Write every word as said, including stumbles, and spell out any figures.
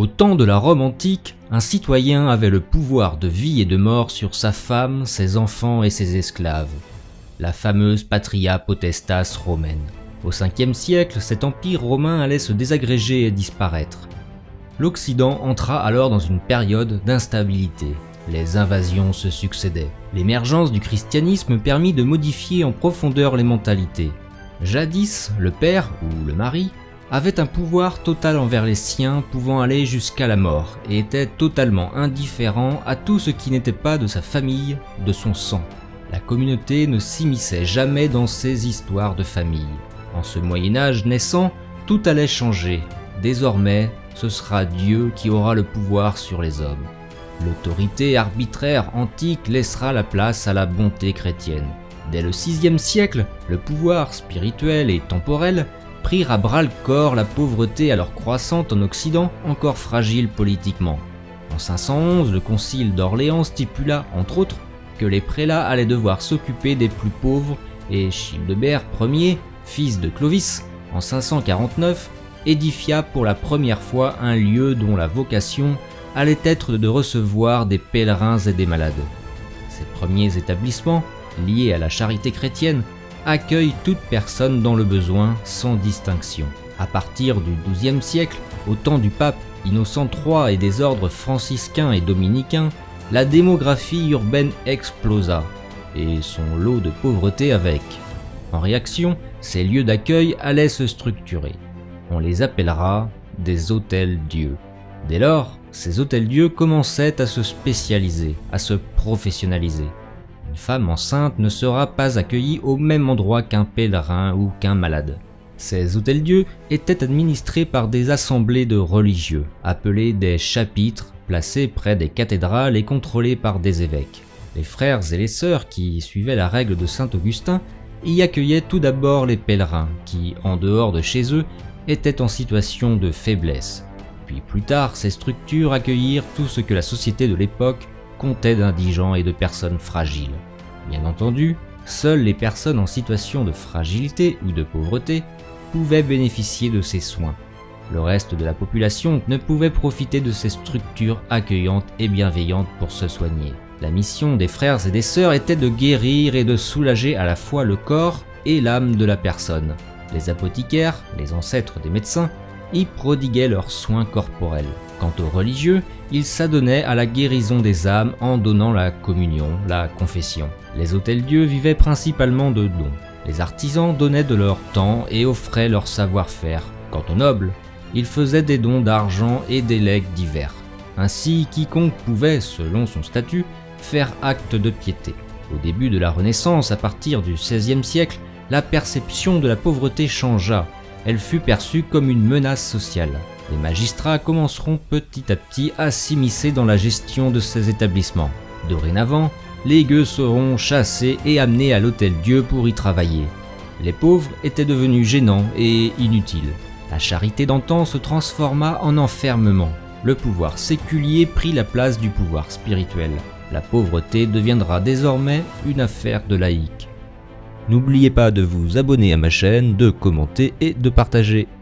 Au temps de la Rome antique, un citoyen avait le pouvoir de vie et de mort sur sa femme, ses enfants et ses esclaves. La fameuse patria potestas romaine. Au cinquième siècle, cet empire romain allait se désagréger et disparaître. L'Occident entra alors dans une période d'instabilité. Les invasions se succédaient. L'émergence du christianisme permit de modifier en profondeur les mentalités. Jadis, le père ou le mari avait un pouvoir total envers les siens, pouvant aller jusqu'à la mort, et était totalement indifférent à tout ce qui n'était pas de sa famille, de son sang. La communauté ne s'immisçait jamais dans ces histoires de famille. En ce Moyen-Âge naissant, tout allait changer. Désormais, ce sera Dieu qui aura le pouvoir sur les hommes. L'autorité arbitraire antique laissera la place à la bonté chrétienne. Dès le sixième siècle, le pouvoir spirituel et temporel prirent à bras-le-corps la pauvreté alors croissante en Occident, encore fragile politiquement. En cinq cent onze, le concile d'Orléans stipula, entre autres, que les prélats allaient devoir s'occuper des plus pauvres et Childebert Ier, fils de Clovis, en cinq cent quarante-neuf, édifia pour la première fois un lieu dont la vocation allait être de recevoir des pèlerins et des malades. Ces premiers établissements, liés à la charité chrétienne, accueillent toute personne dans le besoin sans distinction. À partir du douzième siècle, au temps du pape Innocent trois et des ordres franciscains et dominicains, la démographie urbaine explosa, et son lot de pauvreté avec. En réaction, ces lieux d'accueil allaient se structurer. On les appellera des hôtels-dieux. Dès lors, ces hôtels-dieux commençaient à se spécialiser, à se professionnaliser. Une femme enceinte ne sera pas accueillie au même endroit qu'un pèlerin ou qu'un malade. Ces hôtels-dieux étaient administrés par des assemblées de religieux, appelés des chapitres, placés près des cathédrales et contrôlés par des évêques. Les frères et les sœurs qui suivaient la règle de saint Augustin y accueillaient tout d'abord les pèlerins qui, en dehors de chez eux, étaient en situation de faiblesse. Puis plus tard, ces structures accueillirent tout ce que la société de l'époque comptait d'indigents et de personnes fragiles. Bien entendu, seules les personnes en situation de fragilité ou de pauvreté pouvaient bénéficier de ces soins. Le reste de la population ne pouvait profiter de ces structures accueillantes et bienveillantes pour se soigner. La mission des frères et des sœurs était de guérir et de soulager à la fois le corps et l'âme de la personne. Les apothicaires, les ancêtres des médecins, y prodiguaient leurs soins corporels. Quant aux religieux, ils s'adonnaient à la guérison des âmes en donnant la communion, la confession. Les hôtels-dieux vivaient principalement de dons. Les artisans donnaient de leur temps et offraient leur savoir-faire. Quant aux nobles, ils faisaient des dons d'argent et des legs divers. Ainsi, quiconque pouvait, selon son statut, faire acte de piété. Au début de la Renaissance, à partir du seizième siècle, la perception de la pauvreté changea. Elle fut perçue comme une menace sociale. Les magistrats commenceront petit à petit à s'immiscer dans la gestion de ces établissements. Dorénavant, les gueux seront chassés et amenés à l'hôtel-dieu pour y travailler. Les pauvres étaient devenus gênants et inutiles. La charité d'antan se transforma en enfermement. Le pouvoir séculier prit la place du pouvoir spirituel. La pauvreté deviendra désormais une affaire de laïcs. N'oubliez pas de vous abonner à ma chaîne, de commenter et de partager.